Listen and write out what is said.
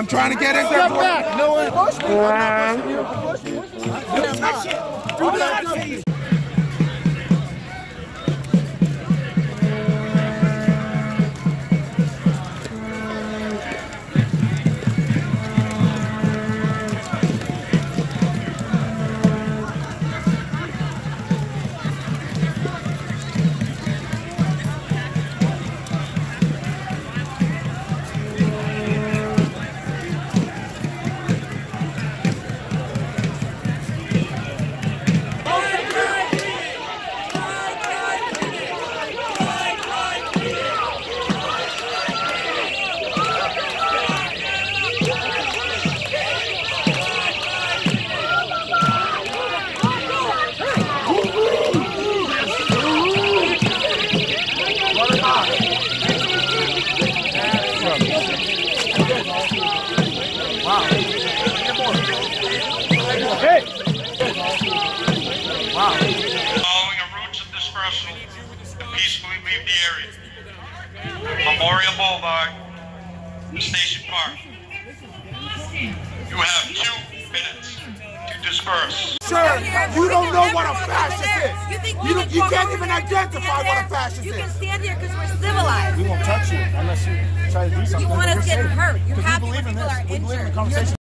I'm trying to get in there. Step back. No one push me. I'm not pushing you. Push me. Do that. Following a routes of dispersal to peacefully leave the area. Memorial Boulevard to Station Park. You have 2 minutes to disperse. Sir, you don't know what a fascist is. You can't even identify what a fascist is. You can stand here because we're civilized. We won't touch you unless you try to do something. You want us getting hurt. You're Because happy we when believe in people this. are We believe in the injured. conversation.